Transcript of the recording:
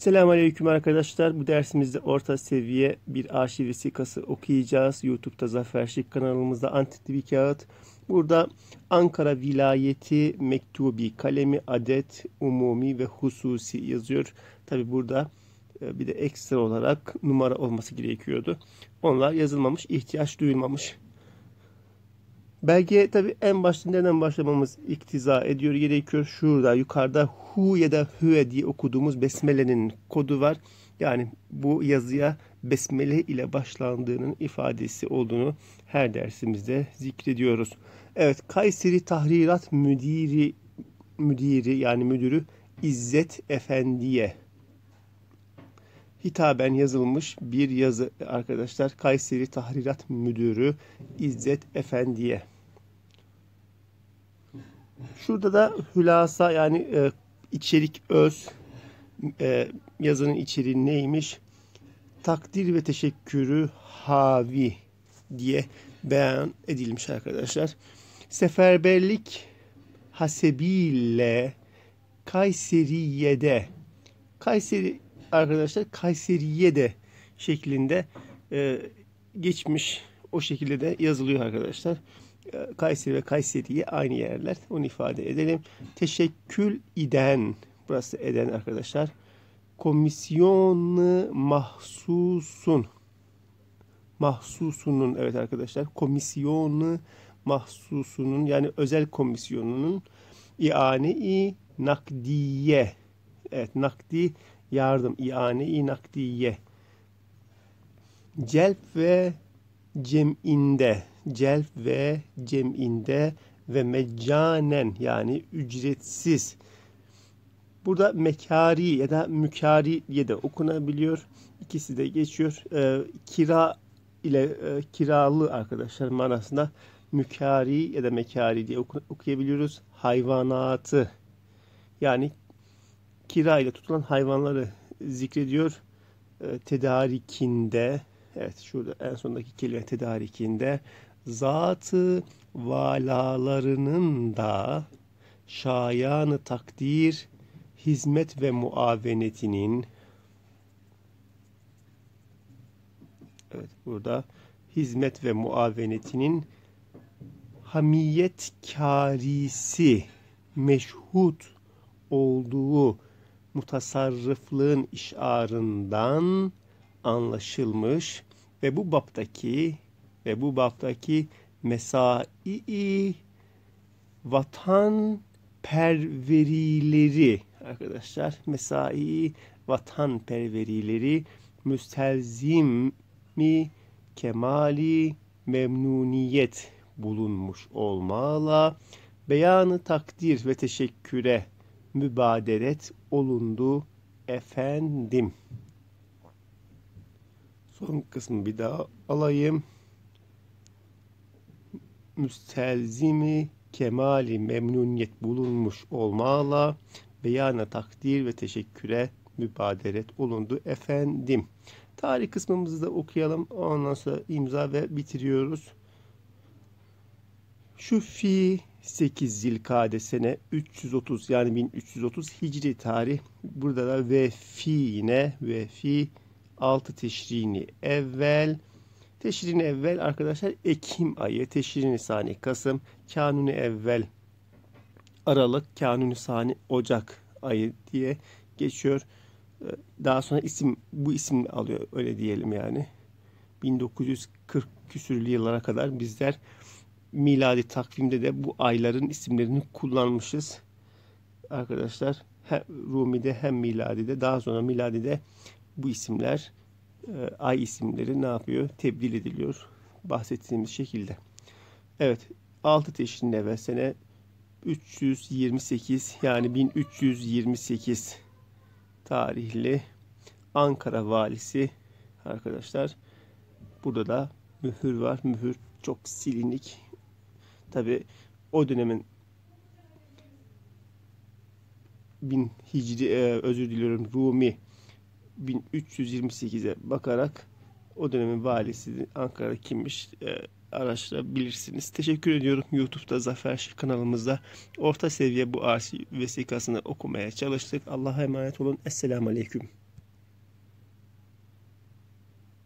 Selamünaleyküm arkadaşlar. Bu dersimizde orta seviye bir arşiv vesikası okuyacağız. YouTube'da Zafer Şık kanalımızda antikli bir kağıt. Burada Ankara Vilayeti Mektubi kalemi adet umumi ve hususi yazıyor. Tabi burada bir de ekstra olarak numara olması gerekiyordu. Onlar yazılmamış, ihtiyaç duyulmamış. Belgeye tabi en başta neden başlamamız iktiza ediyor gerekiyor. Şurada yukarıda hu ya da hüve diye okuduğumuz besmelenin kodu var. Yani bu yazıya besmele ile başlandığının ifadesi olduğunu her dersimizde zikrediyoruz. Evet, Kayseri Tahrirat Müdiri yani müdürü İzzet Efendi'ye hitaben yazılmış bir yazı arkadaşlar. Kayseri Tahrirat Müdürü İzzet Efendi'ye. Şurada da hülasa yani içerik öz yazının içeriği neymiş? Takdir ve teşekkürü havi diye beyan edilmiş arkadaşlar. Seferberlik hasebiyle Kayseriye'de Kayseri arkadaşlar Kayseriye'de şeklinde geçmiş. O şekilde de yazılıyor arkadaşlar. Kayseri ve Kayseriye aynı yerler. Onu ifade edelim. Teşekkül eden. Burası eden arkadaşlar. Komisyonu mahsusun. Mahsusunun evet arkadaşlar. Komisyonu mahsusunun yani özel komisyonunun iane-i nakdiye. Evet, nakdi yardım. İane-i nakdiye. Celp ve cem'inde. Celp ve cem'inde ve meccanen yani ücretsiz. Burada mekari ya da mükari diye de okunabiliyor. İkisi de geçiyor. Kira ile kiralı arkadaşlar manasında mükari ya da mekari diye okuyabiliyoruz. Hayvanatı yani kira ile tutulan hayvanları zikrediyor. Tedarikinde evet şurada en sondaki kelime tedarikinde zatı valalarının da şayanı takdir hizmet ve muavenetinin evet burada hizmet ve muavenetinin hamiyetkarisi meşhut olduğu mutasarrıflığın işarından anlaşılmış ve bu baptaki mesai vatan perverileri arkadaşlar mesai vatan perverileri müstelzimi kemali memnuniyet bulunmuş olmalı. Beyanı takdir ve teşekküre mübaderet olundu efendim. Son kısmı bir daha alayım. Müstelzimi kemali memnuniyet bulunmuş olmalı. Beyana takdir ve teşekküre mübaderet olundu efendim. Tarih kısmımızı da okuyalım. Ondan sonra imza ve bitiriyoruz. Şu fi 8 Zilkade sene 330 yani 1330 Hicri tarih. Burada da ve fi 6 Teşrini evvel. Teşrini evvel arkadaşlar Ekim ayı, Teşrini sani Kasım, Kanuni evvel Aralık, Kanuni sani Ocak ayı diye geçiyor. Daha sonra bu isim alıyor öyle diyelim yani. 1940 küsürlü yıllara kadar bizler miladi takvimde de bu ayların isimlerini kullanmışız. Arkadaşlar hem Rumi'de hem miladide daha sonra miladide bu isimler ay isimleri ne yapıyor? Tebdil ediliyor. Bahsettiğimiz şekilde. Evet. 6 Teşrin evvel sene 328 yani 1328 tarihli Ankara valisi arkadaşlar. Burada da mühür var. Mühür çok silinik. Tabi o dönemin Rumi 1328'e bakarak o dönemin valisi Ankara kimmiş araştırabilirsiniz. Teşekkür ediyorum. YouTube'da Zafer Şık kanalımızda orta seviye bu arşiv vesikasını okumaya çalıştık. Allah'a emanet olun. Esselamu Aleyküm.